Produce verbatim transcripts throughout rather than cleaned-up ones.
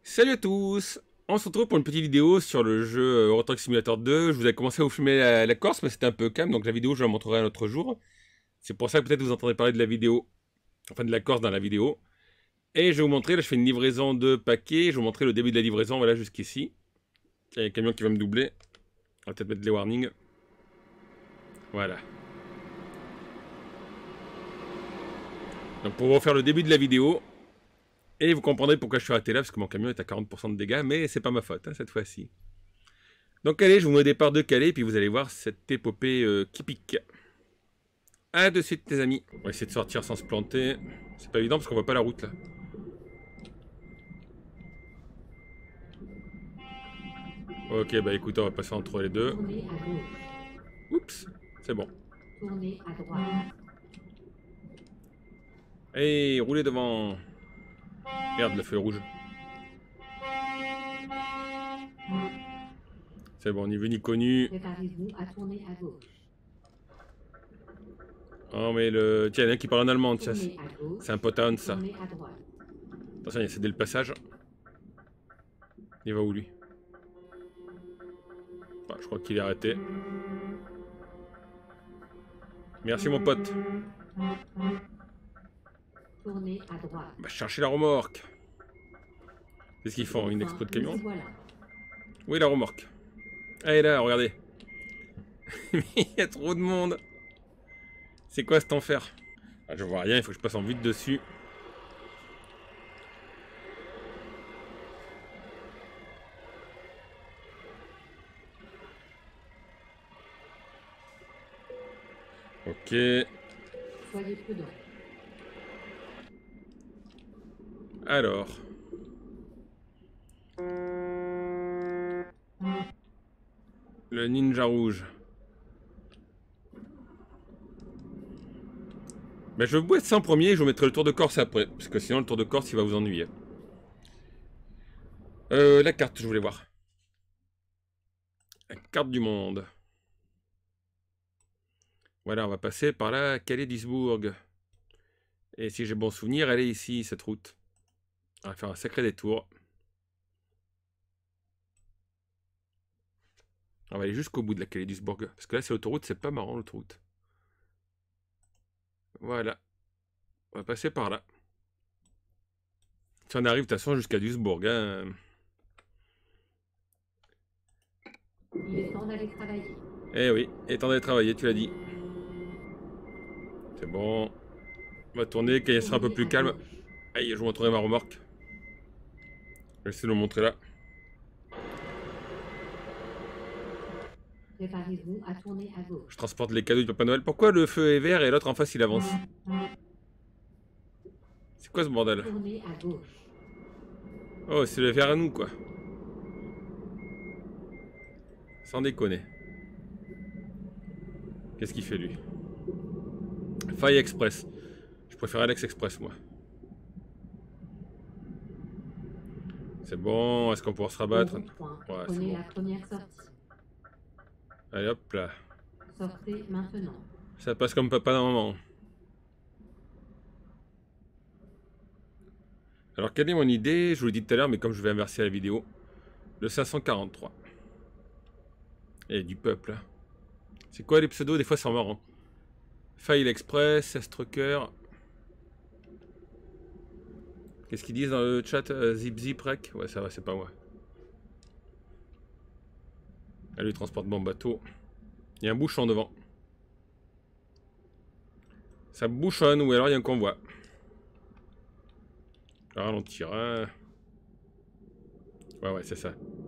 Salut à tous. On se retrouve pour une petite vidéo sur le jeu Euro Truck Simulator deux. Je vous ai commencé à vous filmer la, la Corse, mais c'était un peu calme, donc la vidéo je la montrerai un autre jour. C'est pour ça que peut-être vous entendrez parler de la vidéo, enfin de la Corse dans la vidéo. Et je vais vous montrer, là je fais une livraison de paquets, je vais vous montrer le début de la livraison, voilà jusqu'ici. Il y a un camion qui va me doubler. On va peut-être mettre les warnings. Voilà. Donc pour vous refaire le début de la vidéo, et vous comprendrez pourquoi je suis arrêté là, parce que mon camion est à quarante pour cent de dégâts, mais c'est pas ma faute, hein, cette fois-ci. Donc allez, je vous mets au départ de Calais, puis vous allez voir cette épopée euh, qui pique. A de suite les amis. On va essayer de sortir sans se planter. C'est pas évident parce qu'on voit pas la route là. Ok, bah écoutez, on va passer entre les deux. Oups, c'est bon. Tournez à droite. Et roulez devant. Merde, le feu rouge. C'est bon, ni vu ni connu. Préparez-vous à tourner à gauche. Oh mais le... Tiens, il y en a un qui parle en allemand, tiens. Tournez à gauche. C'est un potin, ça. Tournez à droite. Attention, il a cédé le passage. Il va où lui? Bah, je crois qu'il est arrêté. Merci mon pote. Tournez à droite. Bah, chercher la remorque. Qu'est-ce qu'ils font? Une expo de camion? Nous y voilà. Oui, la remorque. Elle est là, regardez. Il y a trop de monde. C'est quoi cet enfer? Ah, je vois rien, il faut que je passe en vite dessus. Ok. Soyez prudents. Alors. Le ninja rouge. Ben, je vais vous mettre ça en premier et je vous mettrai le tour de Corse après. Parce que sinon le tour de Corse il va vous ennuyer. Euh, la carte, je voulais voir. La carte du monde. Voilà, on va passer par là, Calais-Duisbourg. Et si j'ai bon souvenir, elle est ici, cette route. On va faire un sacré détour. On va aller jusqu'au bout de la Calais-Duisbourg. Parce que là, c'est l'autoroute, c'est pas marrant l'autoroute. Voilà. On va passer par là. Si on arrive de toute façon jusqu'à Duisbourg. Hein. Il est temps d'aller travailler. Eh oui, et temps d'aller travailler, tu l'as dit. C'est bon. On va tourner, quand il sera un peu plus calme. Aïe, je vous montrerai ma remorque. Je vais essayer de vous montrer là. Préparez-vous à tourner à gauche. Je transporte les cadeaux du Papa Noël. Pourquoi le feu est vert et l'autre en face il avance? C'est quoi ce bordel? Tournez à gauche. Oh, c'est le vert à nous quoi. Sans déconner. Qu'est-ce qu'il fait lui? Faille Express. Je préfère Alex Express moi. C'est bon, est-ce qu'on pourra se rabattre? Ouais, c'est Prenez bon. la première sortie. Allez hop là. Sortez maintenant. Ça passe comme papa dans maman. Alors quelle est mon idée? Je vous l'ai dit tout à l'heure, mais comme je vais inverser la vidéo. Le cinq cent quarante-trois. Et du peuple. Hein. C'est quoi les pseudos? Des fois c'est marrant. File Express, S-Trucker. Qu'est-ce qu'ils disent dans le chat? euh, Zip Zip Rec? Ouais, ça va, c'est pas moi. Elle lui transporte mon bateau. Il y a un bouchon devant. Ça bouchonne ou alors il y a un convoi. Ralentir. Hein. Ouais, ouais, c'est ça.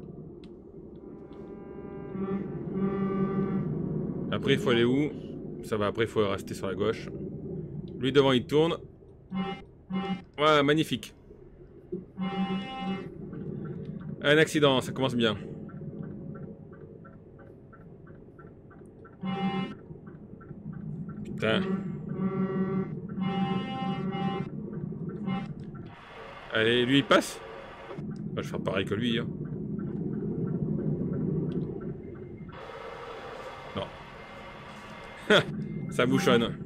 Après, il faut aller où? Ça va, après, il faut rester sur la gauche. Lui devant, il tourne. Ouais, magnifique. Un accident, ça commence bien. Putain. Allez, lui, il passe. Je vais faire pareil que lui. Hein. Non. Ça bouchonne.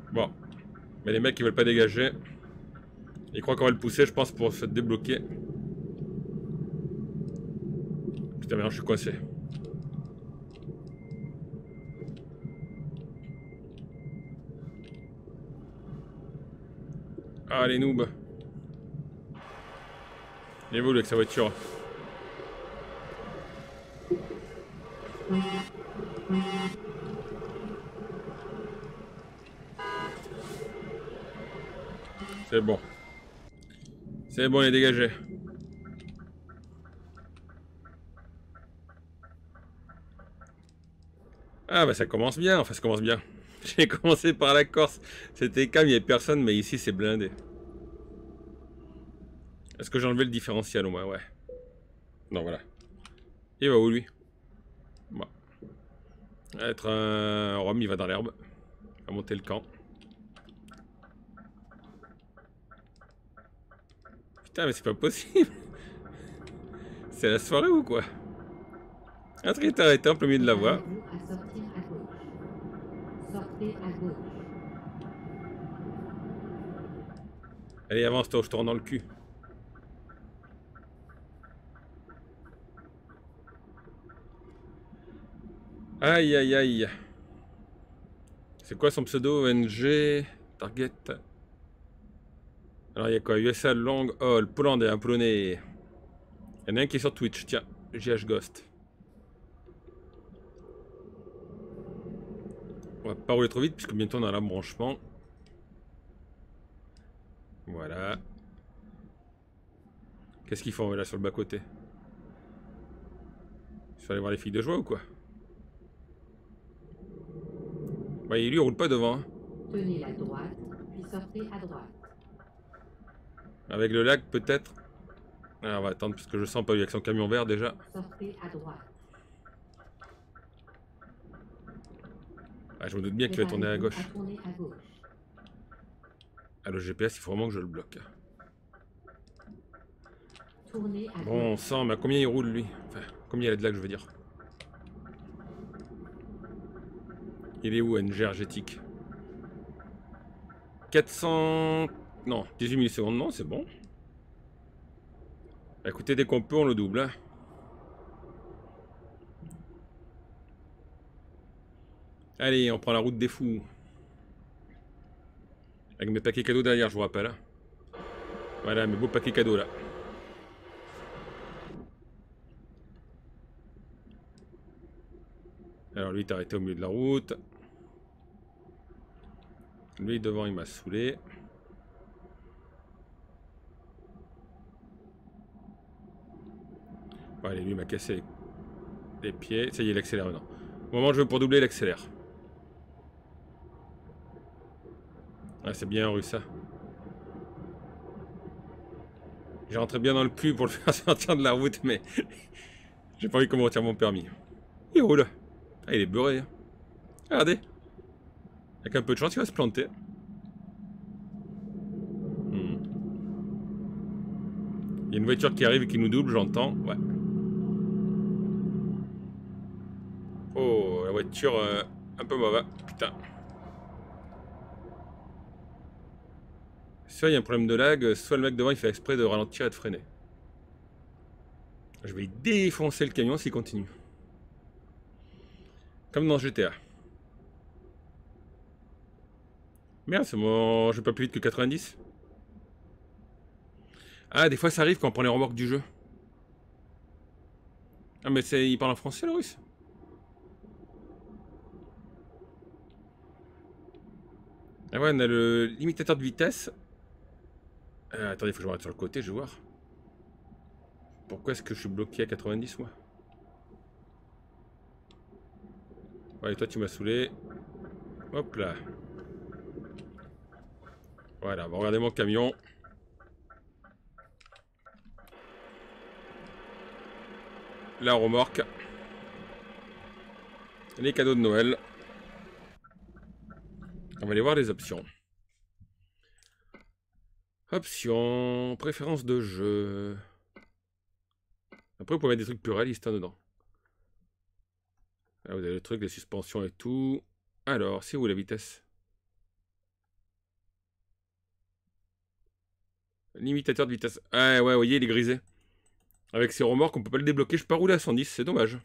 Bon. Mais les mecs, ils veulent pas dégager. Ils croient qu'on va le pousser, je pense, pour se débloquer. Putain, maintenant, je suis coincé. Ah, les noobs. Il est où, lui, avec sa voiture? C'est bon. C'est bon, il est dégagé. Ah bah ça commence bien, enfin ça commence bien. J'ai commencé par la Corse. C'était calme, il n'y avait personne, mais ici c'est blindé. Est-ce que j'ai enlevé le différentiel au moins? Ouais. Non, voilà. Il va où lui? Bon. Être un Rome, il va dans l'herbe. Il va monter le camp. Putain, mais c'est pas possible. C'est la soirée ou quoi? Un truc est arrêté en plein milieu de la voie. Préparez-vous à sortir à gauche. Sortez à gauche. Allez, avance-toi, je te rends dans le cul. Aïe, aïe, aïe. C'est quoi son pseudo? O N G Target. Alors, il y a quoi? U S A Long Haul, Pollandais, un polonais. Il y en a un qui est sur Twitch, tiens, J H Ghost. On va pas rouler trop vite puisque bientôt on a l'embranchement. Voilà. Qu'est-ce qu'ils font là sur le bas-côté? Il faut aller voir les filles de joie ou quoi? Bah, lui, il roule pas devant. Hein. Tenez la droite, puis sortez à droite. Avec le lac, peut-être. Ah, on va attendre parce que je sens pas lui avec son camion vert déjà. Sortez à droite. Ah, je me doute bien qu'il va tourner à gauche. À tourner à gauche. Ah, le G P S, il faut vraiment que je le bloque. Tournez à Bon, on gauche. sent, mais à combien il roule lui? Enfin, combien il a de lag, je veux dire. Il est où, énergétique? quatre cents... Non, dix-huit millisecondes, non, c'est bon. Bah, écoutez, dès qu'on peut, on le double. Hein. Allez, on prend la route des fous. Avec mes paquets cadeaux derrière, je vous rappelle. Hein. Voilà, mes beaux paquets cadeaux là. Alors lui, il est arrêté au milieu de la route. Lui, devant, il m'a saoulé. Bon, allez, lui, il m'a cassé les pieds. Ça y est, il accélère maintenant. Au moment où je veux pour doubler, il accélère. Ah, c'est bien russe ça. J'ai rentré bien dans le cul pour le faire sortir de la route, mais j'ai pas envie qu'on me retire mon permis. Il roule. Ah, il est beurré. Hein. Regardez. Avec un peu de chance, il va se planter. Hmm. Il y a une voiture qui arrive et qui nous double, j'entends. Ouais. Oh, la voiture euh, un peu mauvaise. Putain. Soit il y a un problème de lag, soit le mec devant il fait exprès de ralentir et de freiner. Je vais défoncer le camion s'il continue. Comme dans G T A. Merde, c'est bon, je vais pas plus vite que quatre-vingt-dix. Ah, des fois ça arrive quand on prend les remorques du jeu. Ah, mais c'est, il parle en français le russe? Ah ouais, on a le limitateur de vitesse. Euh, attendez, il faut que je m'arrête sur le côté, je vais voir. Pourquoi est-ce que je suis bloqué à quatre-vingt-dix, moi? Ouais, toi tu m'as saoulé. Hop là. Voilà, bon, regardez mon camion. La remorque. Les cadeaux de Noël. On va aller voir les options. Options, préférences de jeu. Après, vous pouvez mettre des trucs plus réalistes hein, dedans. Là, vous avez le truc, les suspensions et tout. Alors, c'est où la vitesse? Limitateur de vitesse. Ah ouais, vous voyez, il est grisé. Avec ces remorques, on peut pas le débloquer. Je peux pas rouler à cent dix, c'est dommage.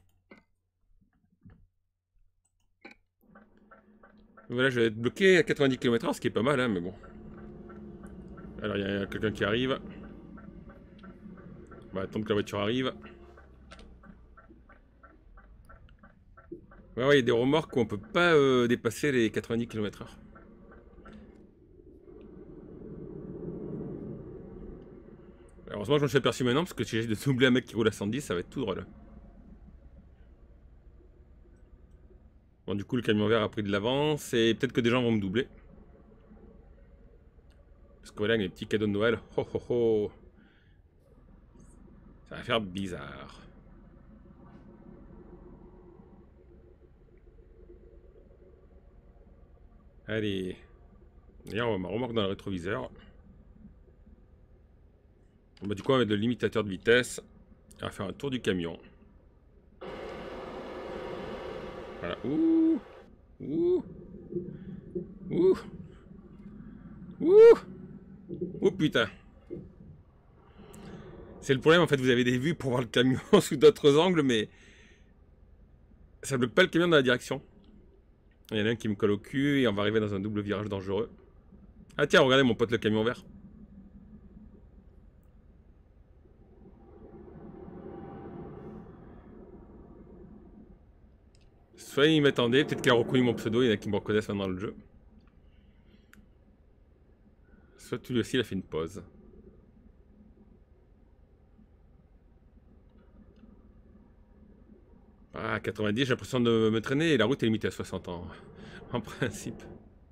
Voilà, je vais être bloqué à quatre-vingt-dix kilomètres heure, ce qui est pas mal, hein, mais bon. Alors, il y a quelqu'un qui arrive. On va attendre que la voiture arrive. Ouais, ouais, il y a des remorques où on peut pas euh, dépasser les quatre-vingt-dix kilomètres heure. Heureusement, je me suis aperçu maintenant, parce que si j'ai de doubler un mec qui roule à cent dix, ça va être tout drôle. Bon, du coup, le camion vert a pris de l'avance, et peut-être que des gens vont me doubler. Parce que voilà, il y a des petits cadeaux de Noël. Ho ho ho. Ça va faire bizarre. Allez. D'ailleurs, on va ma remorque dans le rétroviseur. Bah, du coup, on va mettre le limitateur de vitesse. On va faire un tour du camion. Voilà. Ouh. Ouh. Ouh. Ouh. Oh putain. C'est le problème, en fait, vous avez des vues pour voir le camion sous d'autres angles, mais ça bloque pas le camion dans la direction. Il y en a un qui me colle au cul et on va arriver dans un double virage dangereux. Ah tiens, regardez mon pote le camion vert. Soit il m'attendait, peut-être qu'il a reconnu mon pseudo, il y en a qui me reconnaissent maintenant dans le jeu. Soit lui aussi il a fait une pause. Ah, quatre-vingt-dix, j'ai l'impression de me traîner et la route est limitée à soixante ans. En principe.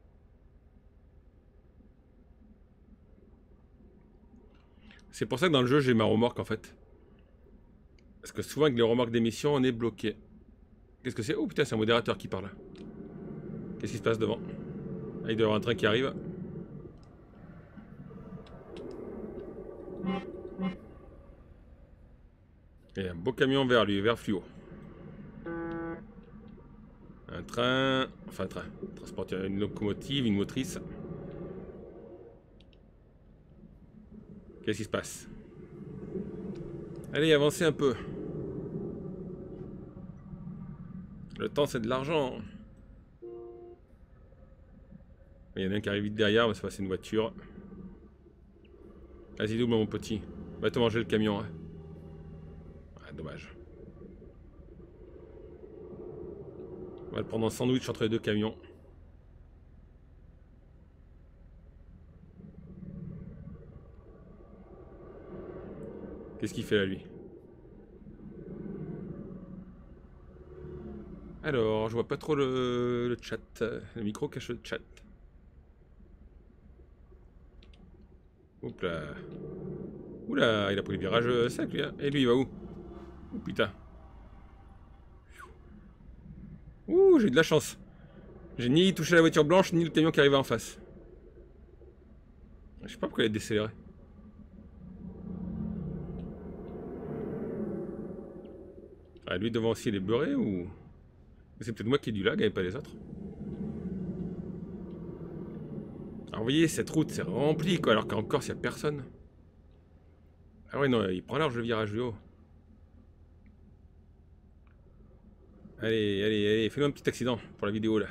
C'est pour ça que dans le jeu j'ai ma remorque en fait. Parce que souvent avec les remorques d'émission on est bloqué. Qu'est-ce que c'est? Oh putain, c'est un modérateur qui parle. Qu'est-ce qui se passe devant? Ah, il doit y avoir un train qui arrive. Et un beau camion vert lui, vert fluo. Un train... Enfin un train. Transporter une locomotive, une motrice. Qu'est-ce qui se passe? Allez, avancez un peu. Le temps c'est de l'argent. Il y en a un qui arrive vite derrière, mais ça va, c'est une voiture. Vas-y, double mon petit. Va te manger le camion. Hein. Ah, dommage. On va le prendre en sandwich entre les deux camions. Qu'est-ce qu'il fait là, lui? Alors, je vois pas trop le, le chat. Le micro cache le chat. Oups là. Oula, il a pris le virage sec, lui. Hein. Et lui, il va où? Oh putain. Ouh, j'ai de la chance. J'ai ni touché la voiture blanche, ni le camion qui arrivait en face. Je sais pas pourquoi il a décéléré. Ah, lui devant aussi il est beurré ou... C'est peut-être moi qui ai du lag et pas les autres. Alors vous voyez, cette route c'est rempli quoi, alors qu'en Corse il n'y a personne. Ah ouais non, il prend large le virage du haut. Allez, allez, allez, fais-nous un petit accident pour la vidéo là.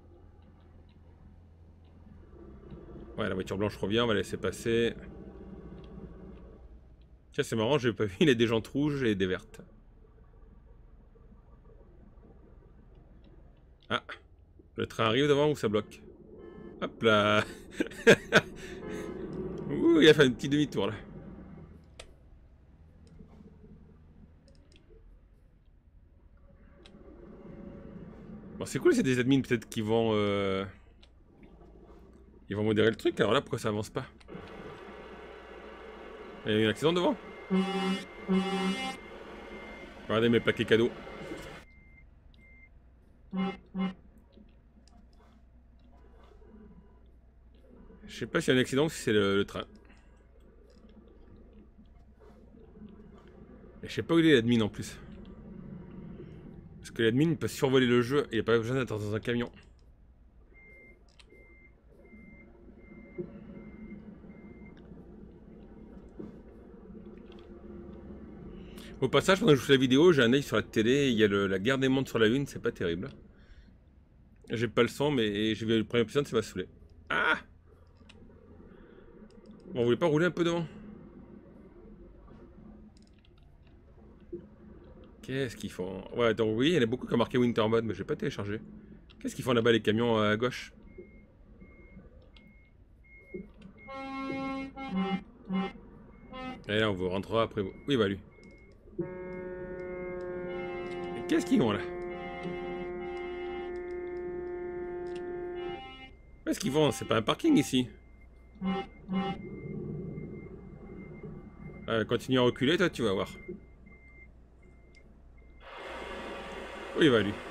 Ouais, la voiture blanche revient, on va la laisser passer. Tiens, c'est marrant, j'ai pas vu, il y a des jantes rouges et des vertes. Ah, le train arrive devant ou ça bloque? Hop là. Ouh, il a fait un petit demi-tour là. Bon, c'est cool, c'est des admins peut-être qui vont... Euh... Ils vont modérer le truc, alors là, pourquoi ça avance pas? Il y a eu un accident devant. Regardez mes paquets cadeaux. Je sais pas s'il y a un accident ou si c'est le, le train. Et je sais pas où il est l'admin en plus. Parce que l'admin peut survoler le jeu et il n'y a pas besoin d'être dans un camion. Au passage, pendant que je fais la vidéo, j'ai un œil sur la télé, il y a le, la guerre des mondes sur la une, c'est pas terrible. J'ai pas le son, mais j'ai vu le premier épisode, ça m'a saoulé. Ah! Bon, vous voulez pas rouler un peu devant? Qu'est-ce qu'ils font? Ouais, donc oui, il y en a beaucoup qui ont marqué Winter Mode, mais j'ai pas téléchargé. Qu'est-ce qu'ils font là-bas, les camions à gauche? Et là, on vous rentrera après vous. Oui, bah lui. Qu'est-ce qu'ils ont là? Qu'est-ce qu'ils font? C'est pas un parking ici. Euh, continue à reculer, toi, tu vas voir. Oui, bah lui.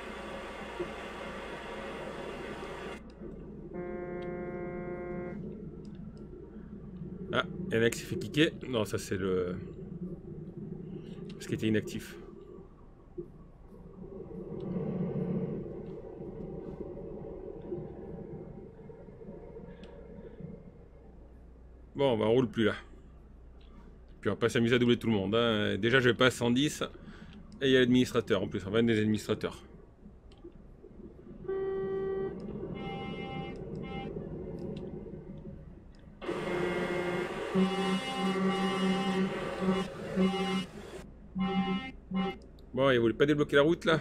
Ah, il y a un mec qui s'est fait kicker. Non, ça c'est le... Parce qu'il était inactif. Bon, bah on roule plus là. Puis on va pas s'amuser à doubler tout le monde. Hein. Déjà, je vais pas à cent dix. Et il y a l'administrateur en plus. On va des administrateurs. Bon, il voulait pas débloquer la route là?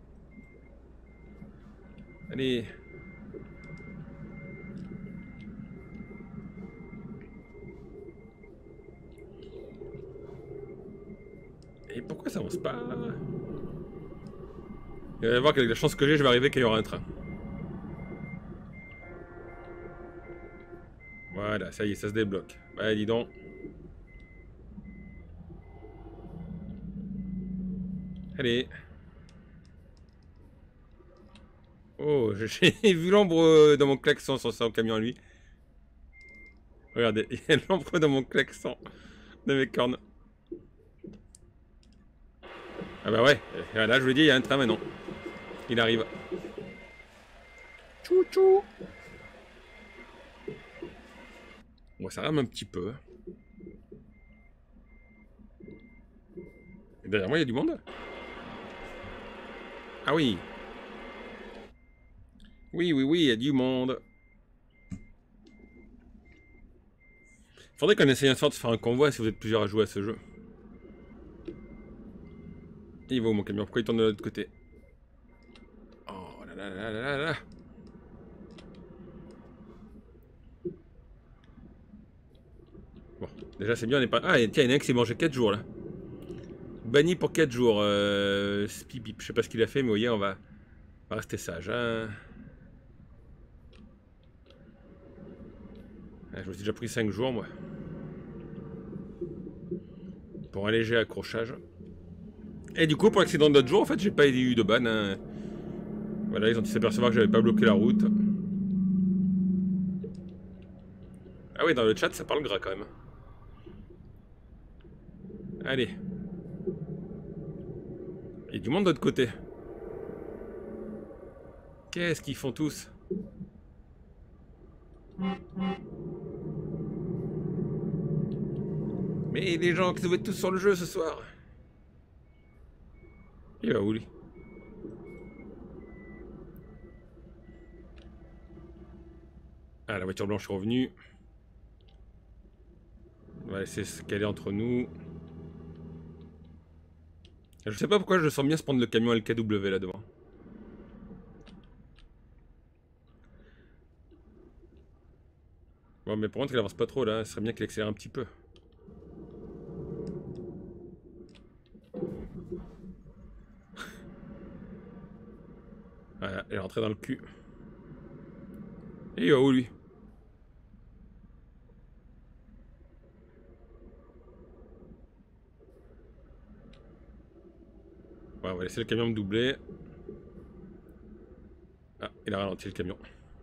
Allez. Et pourquoi ça avance pas? Il va voir qu'avec la chance que j'ai, je vais arriver quand il y aura un train. Voilà, ça y est, ça se débloque. Bah, dis donc. Allez. Oh, j'ai vu l'ombre dans mon klaxon sur son camion à lui. Regardez, il y a l'ombre dans mon klaxon de mes cornes. Ah bah ouais, là je vous l'ai dit, il y a un train maintenant. Il arrive. Tchou tchou. Bon, ça rame un petit peu. Et derrière moi, il y a du monde. Ah oui. Oui, oui, oui, il y a du monde. Faudrait qu'on essaye un sort de faire un convoi si vous êtes plusieurs à jouer à ce jeu. Il va où mon camion? Pourquoi il tourne de l'autre côté? Oh là là là là là là. Bon, déjà c'est bien, on est pas... Ah, tiens, il y en a un qui s'est mangé quatre jours là. Banni pour quatre jours. Euh... Spipip, je sais pas ce qu'il a fait, mais vous voyez, on va, on va rester sage. Hein. Ah, je me suis déjà pris cinq jours, moi. Pour un léger accrochage. Et du coup, pour l'accident de l'autre jour, en fait, j'ai pas eu de ban. Hein. Voilà, ils ont dû s'apercevoir que j'avais pas bloqué la route. Ah oui, dans le chat, ça parle gras quand même. Allez. Il y a du monde de l'autre côté. Qu'est-ce qu'ils font tous? Mais les gens qui doivent être tous sur le jeu ce soir. Il va où lui? Ah, la voiture blanche est revenue. On va laisser se caler entre nous. Je sais pas pourquoi je sens bien se prendre le camion L K W là devant. Bon, mais par contre, il avance pas trop là. Ce serait bien qu'il accélère un petit peu. Voilà, il est rentré dans le cul. Et il va où lui? Ouais, on va laisser le camion me doubler. Ah, il a ralenti le camion.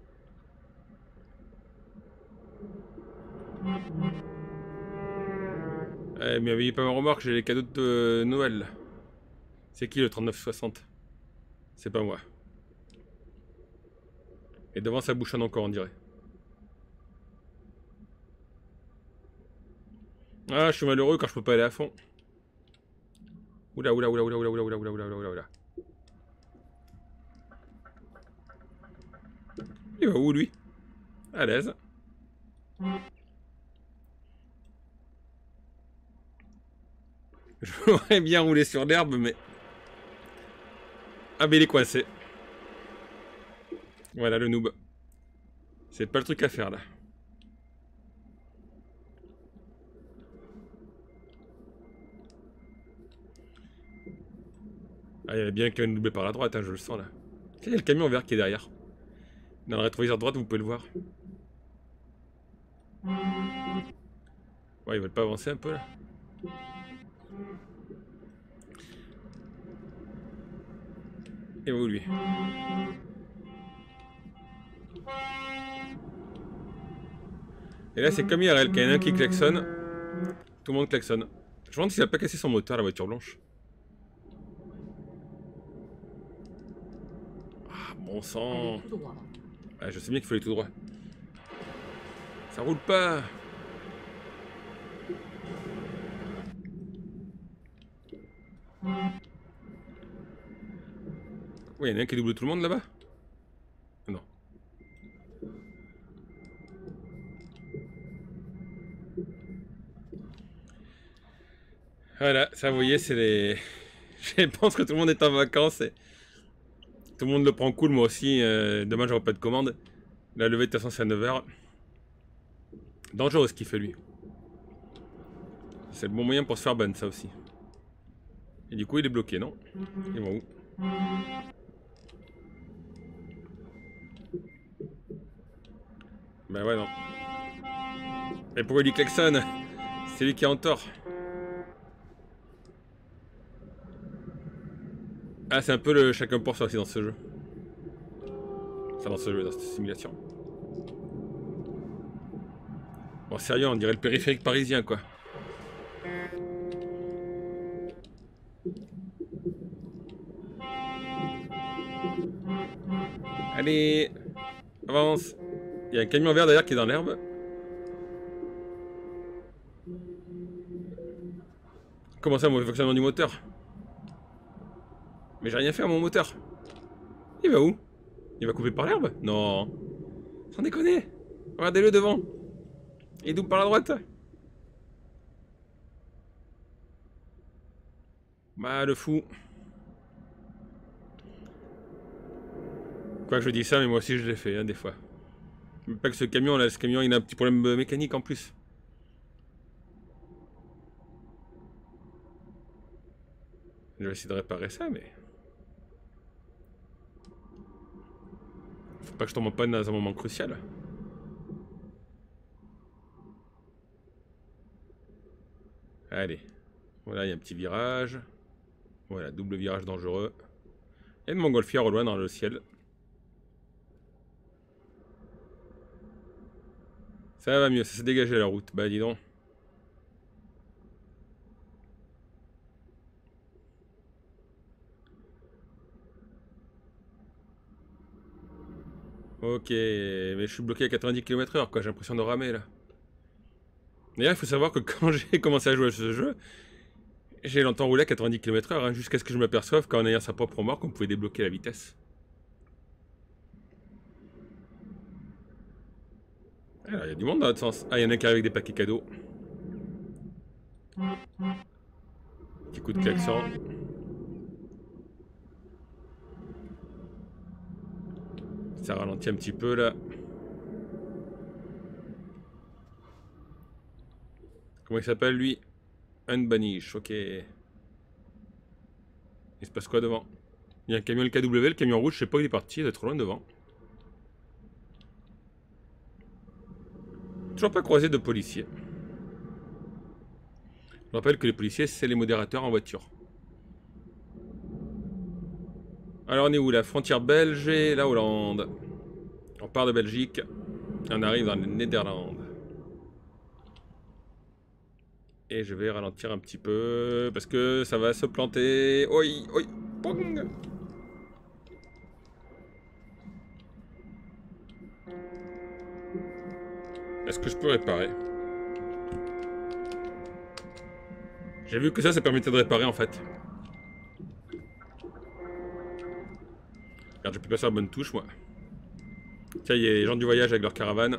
Eh, mais n'oubliez pas ma remorque, j'ai les cadeaux de Noël. C'est qui le trente-neuf soixante? C'est pas moi. Et devant ça bouchonne encore, on dirait. Ah, je suis malheureux quand je peux pas aller à fond. Oula, oula, oula, oula, oula, oula, oula, oula, oula, oula, oula. Il va où, lui? À l'aise. J'aurais bien roulé sur l'herbe, mais... Ah, mais il est coincé. Voilà, le noob. C'est pas le truc à faire, là. Ah, il y avait bien qu'un doublé par la droite, hein, je le sens, là. Il y a le camion vert qui est derrière. Dans le rétroviseur droite, vous pouvez le voir. Ouais, ils veulent pas avancer un peu, là? Et où, lui? Et là, c'est comme I R L, quand il y en a un qui klaxonne, tout le monde klaxonne. Je me demande s'il a pas cassé son moteur, la voiture blanche. Ah, bon sang. Ah, je sais bien qu'il faut aller tout droit. Ça roule pas. Ouais, il y en a un qui double tout le monde là-bas? Non. Voilà, ça vous voyez, c'est les... Je pense que tout le monde est en vacances et... Tout le monde le prend cool, moi aussi. Euh, demain, j'aurai pas de commande. La levée de toute façon, c'est à neuf heures. Dangereux ce qu'il fait, lui. C'est le bon moyen pour se faire ban, ça aussi. Et du coup, il est bloqué, non? Il va où? Bah ouais, non. Et pourquoi il lui klaxonne? C'est lui qui est en tort. Ah, c'est un peu le chacun pour soi aussi dans ce jeu. Enfin, dans ce jeu, dans cette simulation. Bon, sérieux, on dirait le périphérique parisien, quoi. Allez, avance. Il y a un camion vert derrière qui est dans l'herbe. Comment ça, mauvais fonctionnement du moteur? Mais j'ai rien fait à mon moteur. Il va où? Il va couper par l'herbe? Non. Sans déconner. Regardez-le devant. Il double par la droite. Bah, le fou. Quoi que je dis ça, mais moi aussi je l'ai fait, hein, des fois. Mais pas que ce camion là, ce camion il a un petit problème mécanique en plus. Je vais essayer de réparer ça, mais... Faut pas que je tombe en panne dans un moment crucial. Allez. Voilà, il y a un petit virage. Voilà, double virage dangereux. Et une montgolfière au loin dans le ciel. Ça va mieux, ça s'est dégagé la route. Bah dis donc. Ok, mais je suis bloqué à quatre-vingt-dix kilomètres heure, quoi. J'ai l'impression de ramer là. D'ailleurs, il faut savoir que quand j'ai commencé à jouer à ce jeu, j'ai longtemps roulé à quatre-vingt-dix kilomètres heure, hein, jusqu'à ce que je m'aperçoive qu'en ayant sa propre remorque, on pouvait débloquer la vitesse. Alors, il y a du monde dans l'autre sens. Ah, il y en a qui arrive avec des paquets cadeaux. Petit coup de klaxon. Ça ralentit un petit peu là. Comment il s'appelle lui? Unbanish, ok. Il se passe quoi devant? Il y a un camion L K W, le camion rouge, je sais pas où il est parti, il est trop loin devant. Toujours pas croisé de policiers. Je rappelle que les policiers, c'est les modérateurs en voiture. Alors on est où? La frontière belge et la Hollande. On part de Belgique. On arrive dans les Néderlandes. Et je vais ralentir un petit peu parce que ça va se planter. Oi, oi, pong. Est-ce que je peux réparer? J'ai vu que ça, ça permettait de réparer en fait. pas sur la bonne touche, moi. Tiens, il y a les gens du voyage avec leur caravane.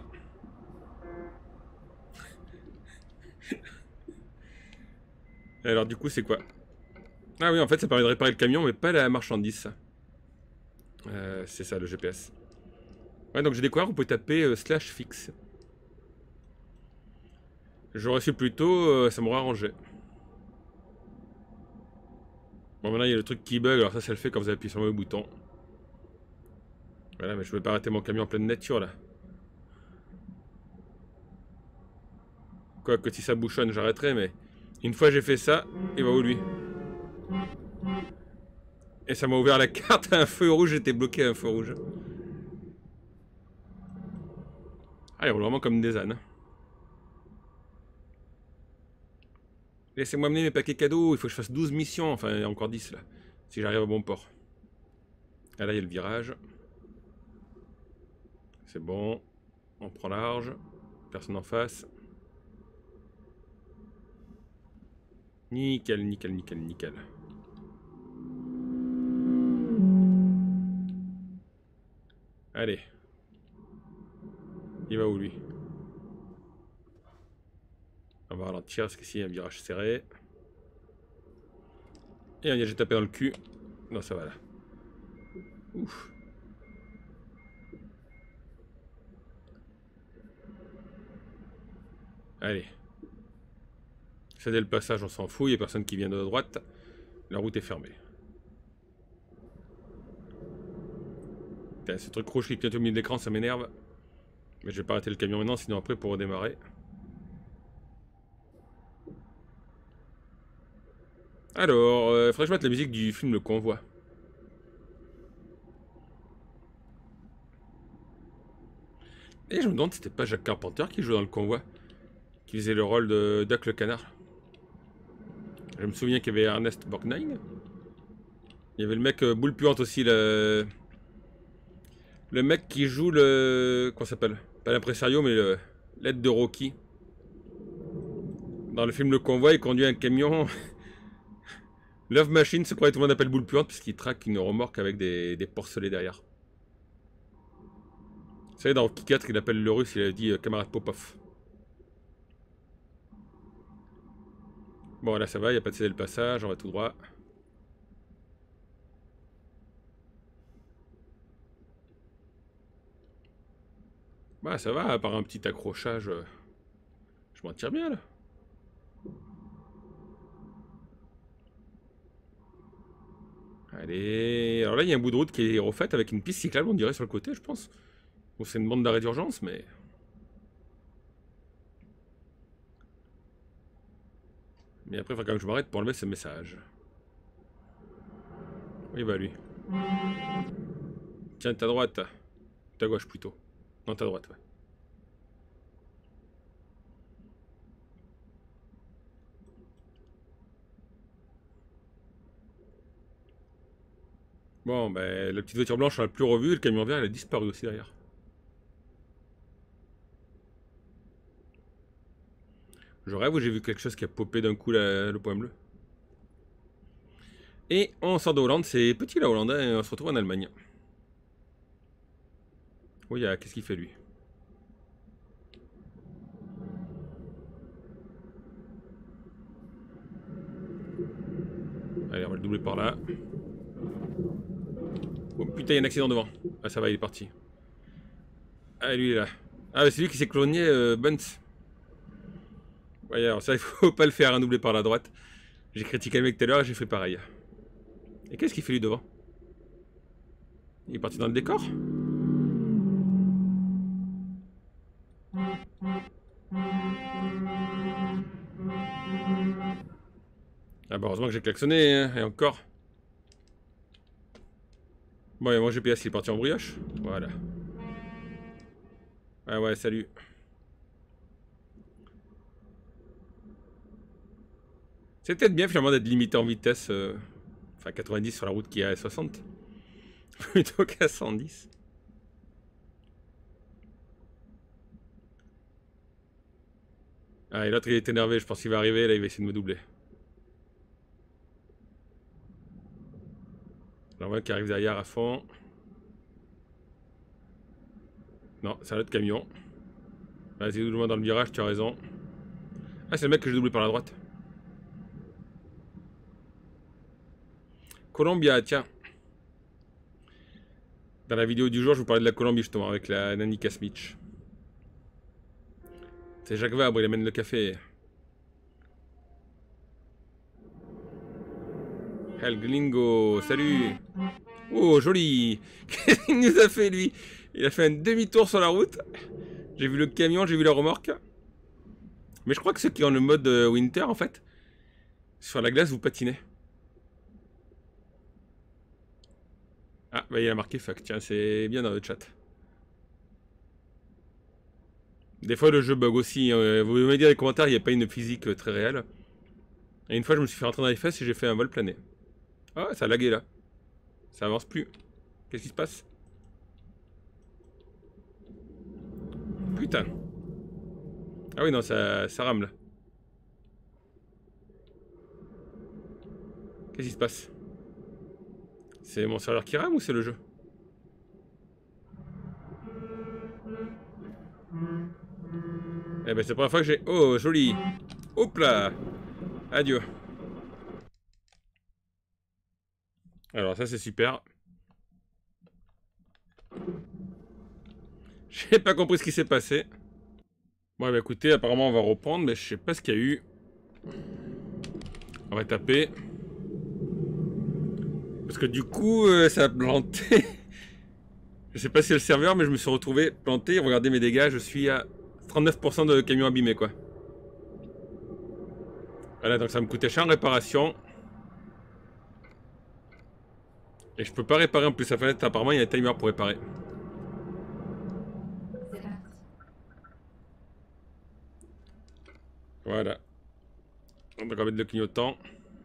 Alors, du coup, c'est quoi? Ah oui, en fait, ça permet de réparer le camion, mais pas la marchandise, ça. Euh, c'est ça, le G P S. Ouais, donc j'ai découvert, vous pouvez taper euh, slash fixe. J'aurais su plus tôt, euh, ça m'aurait arrangé. Bon, maintenant, il y a le truc qui bug, alors ça, ça le fait quand vous appuyez sur le bouton. Voilà, mais je ne vais pas arrêter mon camion en pleine nature, là. Quoique si ça bouchonne, j'arrêterai, mais... Une fois j'ai fait ça, il va où, lui? Et ça m'a ouvert la carte à un feu rouge, j'étais bloqué à un feu rouge. Ah, il roule vraiment comme des ânes. Laissez-moi mener mes paquets cadeaux, il faut que je fasse douze missions, enfin il y a encore dix là, si j'arrive à bon port. Ah là il y a le virage. C'est bon, on prend large, personne en face. Nickel, nickel, nickel, nickel. Allez. Il va où lui? On va ralentir parce qu'ici il y a un virage serré. Et on y a j'ai tapé dans le cul. Non ça va là. Ouf. Allez. Céder le passage, on s'en fout, il n'y a personne qui vient de droite. La route est fermée. Putain, ce truc rouge qui clignote au milieu de l'écran, ça m'énerve. Mais je vais pas arrêter le camion maintenant, sinon après pour redémarrer. Alors, euh, faudrait que je mette la musique du film Le Convoi. Et je me demande si c'était pas Jacques Carpenter qui jouait dans Le Convoi. Qui faisait le rôle de Duck le canard. Je me souviens qu'il y avait Ernest Borgnine. Il y avait le mec euh, boule puante aussi, le... Le mec qui joue le... Comment ça s'appelle? Pas l'impresario, mais le... l'aide de Rocky. Dans le film Le Convoi, il conduit un camion. Love Machine, c'est quoi tout le monde appelle boule puante, puisqu'il traque une remorque avec des, des porcelets derrière. Vous savez, dans Rocky quatre, il appelle le russe, il a dit euh, camarade Popov. Bon, là ça va, il n'y a pas de céder le passage, on va tout droit. Bah ça va, à part un petit accrochage, euh, je m'en tire bien là. Allez, alors là il y a un bout de route qui est refaite avec une piste cyclable, on dirait sur le côté, je pense. Ou c'est une bande d'arrêt d'urgence, mais... Mais après il faut quand même que je m'arrête pour enlever ce message. Oui bah lui. Tiens, ta droite. Ta gauche plutôt. Non, ta droite, ouais. Bon, ben, la petite voiture blanche, on l'a plus revue, le camion vert, elle a disparu aussi derrière. Je rêve ou j'ai vu quelque chose qui a popé d'un coup la, le point bleu. Et on sort de Hollande, c'est petit la Hollande, hein, on se retrouve en Allemagne. Oui, qu'est-ce qu'il fait lui? Allez, on va le doubler par là. Oh putain, il y a un accident devant. Ah, ça va, il est parti. Ah, lui il est là. Ah, c'est lui qui s'est clogné euh, Bunts. Ouais, alors ça, il faut pas le faire, un doublé par la droite. J'ai critiqué le mec tout à l'heure et j'ai fait pareil. Et qu'est-ce qu'il fait lui devant? Il est parti dans le décor? Ah bah heureusement que j'ai klaxonné, hein, et encore. Bon, et mon G P S il est parti en brioche. Voilà. Ah ouais, salut. C'est peut-être bien finalement d'être limité en vitesse. Euh, enfin quatre-vingt-dix sur la route qui est à soixante. Plutôt qu'à cent dix. Ah et l'autre il est énervé, je pense qu'il va arriver, là il va essayer de me doubler. J'en vois un qui arrive derrière à fond. Non, c'est un autre camion. Vas-y, double-moi dans le virage, tu as raison. Ah, c'est le mec que j'ai doublé par la droite. Columbia, tiens. Dans la vidéo du jour, je vous parlais de la Colombie justement, avec la Nanika Smith. C'est Jacques Vabre, il amène le café. El Glingo, salut. Oh, joli. Qu'est-ce qu'il nous a fait, lui? Il a fait un demi-tour sur la route. J'ai vu le camion, j'ai vu la remorque. Mais je crois que ceux qui ont le mode euh, Winter, en fait, sur la glace, vous patinez. Ah, bah il a marqué fuck, tiens, c'est bien dans le chat. Des fois, le jeu bug aussi. Euh, vous me dire dans les commentaires, il n'y a pas une physique euh, très réelle. Et une fois, je me suis fait rentrer dans les fesses et j'ai fait un vol plané. Ah, ça a lagué là. Ça avance plus. Qu'est-ce qui se passe? Putain. Ah oui, non, ça, ça rame là. Qu'est-ce qui se passe? C'est mon serveur qui rame ou c'est le jeu? Eh ben c'est la première fois que j'ai... Oh, joli. Hop là. Adieu. Alors ça c'est super. J'ai pas compris ce qui s'est passé. Bon bah écoutez, apparemment on va reprendre, mais je sais pas ce qu'il y a eu. On va taper. Parce que du coup, euh, ça a planté. Je sais pas si c'est le serveur, mais je me suis retrouvé planté. Regardez mes dégâts, je suis à trente-neuf pour cent de camion abîmé quoi. Voilà, donc ça me coûtait cher en réparation. Et je peux pas réparer en plus la fenêtre, apparemment il y a un timer pour réparer. C'est parti. Voilà. On va mettre le clignotant.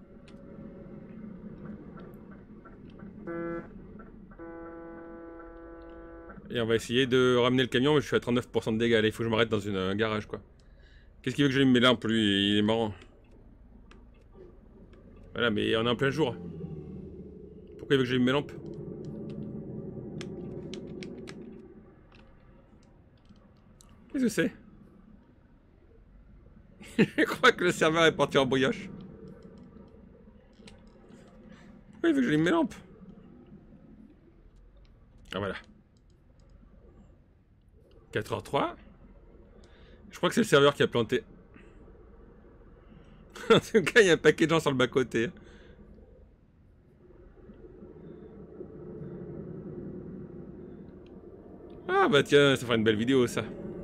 Et on va essayer de ramener le camion, mais je suis à trente-neuf pour cent de dégâts. Là, il faut que je m'arrête dans une, un garage quoi. Qu'est-ce qu'il veut que j'allume mes lampes lui? Il est marrant. Voilà, mais on est en plein jour. Pourquoi il veut que j'allume mes lampes? Qu'est-ce que c'est? Je crois que le serveur est parti en brioche. Pourquoi il veut que j'allume mes lampes? Ah voilà. quatre heures trois. Je crois que c'est le serveur qui a planté. En tout cas, il y a un paquet de gens sur le bas-côté. Ah bah tiens, ça fera une belle vidéo ça.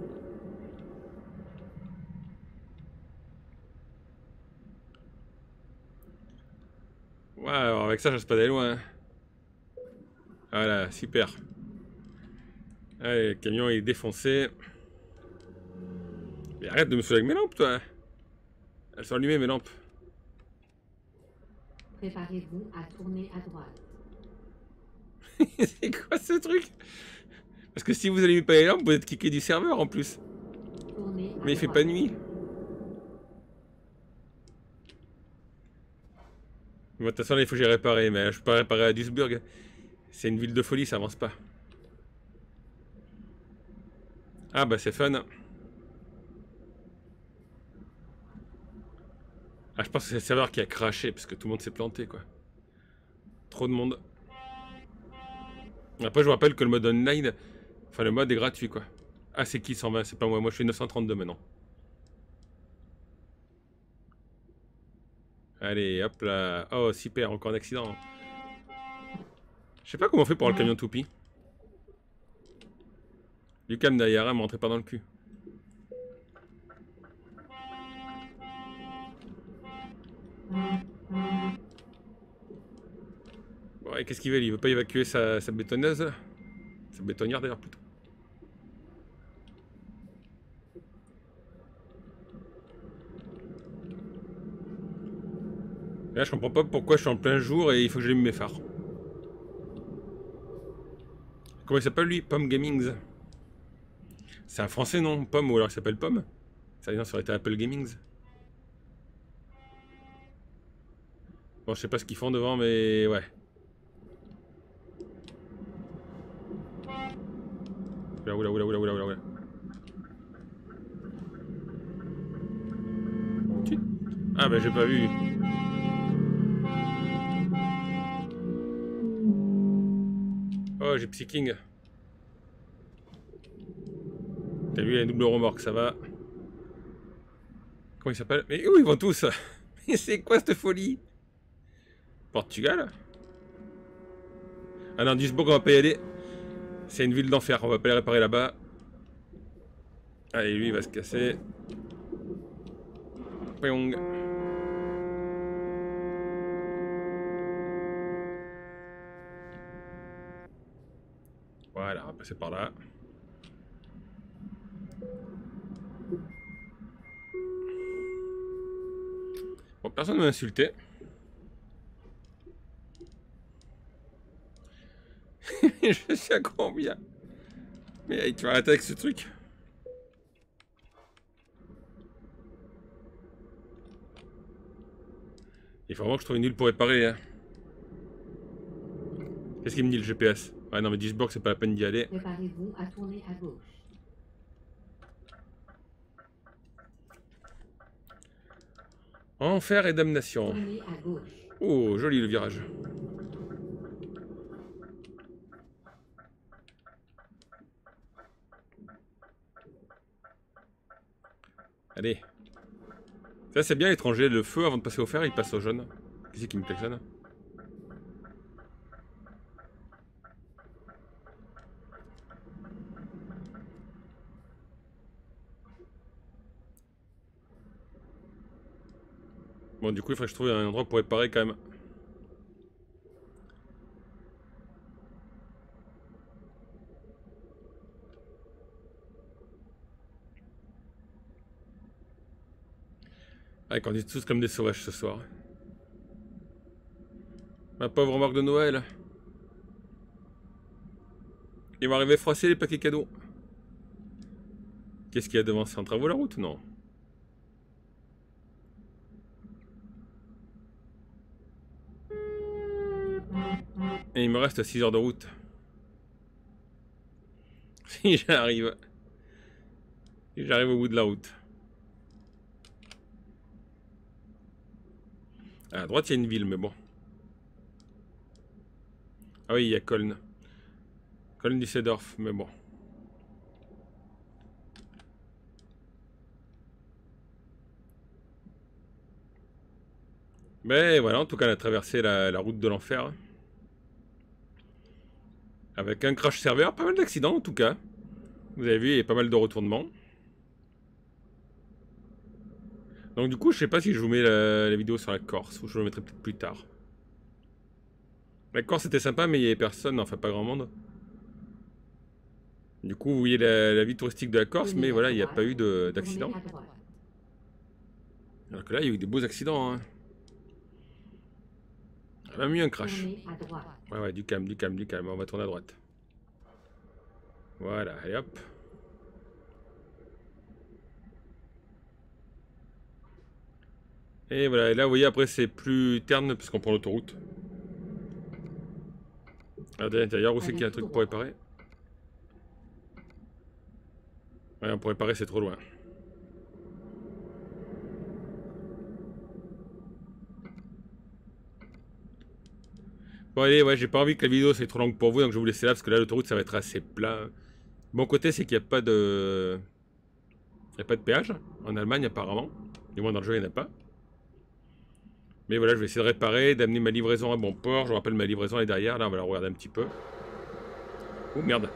Ouais, alors avec ça, je reste pas d'aller loin. Voilà, super. Allez, le camion est défoncé. Mais arrête de me saouler avec mes lampes, toi. Elles sont allumées, mes lampes. Préparez-vous à tourner à droite. C'est quoi ce truc? Parce que si vous allumez pas les lampes, vous êtes kické du serveur en plus. Tournez à Mais il fait droite. pas nuit. Bon, de toute façon, là, il faut que j'aille réparer. Mais je peux pas réparer à Duisburg. C'est une ville de folie, ça avance pas. Ah bah c'est fun. Ah, je pense que c'est le serveur qui a craché parce que tout le monde s'est planté quoi. Trop de monde. Après, je vous rappelle que le mode online, enfin le mode est gratuit quoi. Ah, c'est qui cent vingt? C'est pas moi, moi je suis neuf cent trente-deux maintenant. Allez, hop là. Oh, super, encore un accident. Je sais pas comment on fait pour avoir le camion toupie. Du calme derrière, me rentrez pas dans le cul. Bon, et qu'est-ce qu'il veut? Il veut pas évacuer sa, sa bétonneuse là? Sa bétonnière d'ailleurs plutôt. Là, je comprends pas pourquoi je suis en plein jour et il faut que j'allume mes phares. Comment il s'appelle lui? Pomme Gamings. C'est un français non? Pomme ou alors il s'appelle Pomme? Ça aurait été Apple Gamings. Bon, je sais pas ce qu'ils font devant, mais ouais. Oula, oula, oula, oula, oula, oula. Ah bah j'ai pas vu. Oh, j'ai Psyking. T'as vu, il y a une double remorque, ça va. Comment il s'appelle? Mais où ils vont tous? Mais c'est quoi cette folie? Portugal? Ah non, Duisbourg, on va pas y aller. C'est une ville d'enfer, on va pas les réparer là-bas. Allez, lui, il va se casser. Pyong. Voilà, on va passer par là. Bon, personne ne m'a insulté. Je sais à combien. Mais hey, tu vas arrêter avec ce truc. Il faut vraiment que je trouve une île pour réparer. Hein. Qu'est-ce qu'il me dit le G P S? Ouais, non, mais Duisbourg, c'est pas la peine d'y aller. Préparez-vous à tourner à gauche. Enfer et damnation. Tournez à gauche. Oh, joli le virage. Allez. Ça, c'est bien l'étranger. Le feu, avant de passer au fer, il passe au jaune. Qui c'est qui me klaxonne? Bon, du coup, il faudrait que je trouve un endroit pour réparer quand même. Ah, qu'on dit tous comme des sauvages ce soir. Ma pauvre remorque de Noël. Ils vont arriver froisser les paquets cadeaux. Qu'est-ce qu'il y a devant? C'est en travaux la route? Non. Et il me reste six heures de route. Si j'arrive. Si j'arrive au bout de la route. À droite, il y a une ville, mais bon. Ah oui, il y a Köln. Köln-Düsseldorf, mais bon. Mais voilà, en tout cas, on a traversé la, la route de l'enfer. Avec un crash serveur, pas mal d'accidents en tout cas. Vous avez vu, il y a pas mal de retournements. Donc du coup, je sais pas si je vous mets la, la vidéo sur la Corse, ou je le mettrai peut-être plus tard. La Corse c'était sympa, mais il y avait personne, enfin pas grand monde. Du coup, vous voyez la, la vie touristique de la Corse, mais voilà, il n'y a pas eu d'accident. Alors que là, il y a eu des beaux accidents. Hein. On a même eu un crash. Ouais, ouais, du calme, du calme, du calme. On va tourner à droite. Voilà, allez hop. Et voilà, et là, vous voyez, après, c'est plus terne parce qu'on prend l'autoroute. Regardez à l'intérieur, où c'est qu'il y a un truc pour réparer? Ouais, pour réparer, c'est trop loin. Bon, allez, ouais, j'ai pas envie que la vidéo soit trop longue pour vous, donc je vais vous laisser là, parce que là, l'autoroute, ça va être assez plat. Bon côté, c'est qu'il n'y a pas de... Il n'y a pas de péage, en Allemagne, apparemment. Du moins, dans le jeu, il n'y en a pas. Mais voilà, je vais essayer de réparer, d'amener ma livraison à bon port. Je vous rappelle, ma livraison est derrière. Là, on va la regarder un petit peu. Oh, merde.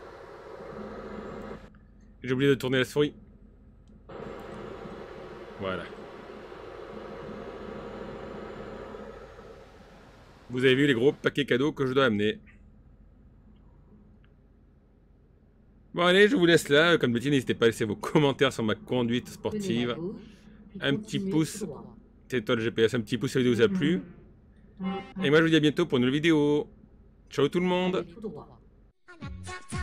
J'ai oublié de tourner la souris. Voilà. Vous avez vu les gros paquets cadeaux que je dois amener. Bon, allez, je vous laisse là. Comme d'habitude, n'hésitez pas à laisser vos commentaires sur ma conduite sportive. Un petit pouce. C'est toi le G P S, un petit pouce si la vidéo vous a plu. Et moi je vous dis à bientôt pour une nouvelle vidéo. Ciao tout le monde.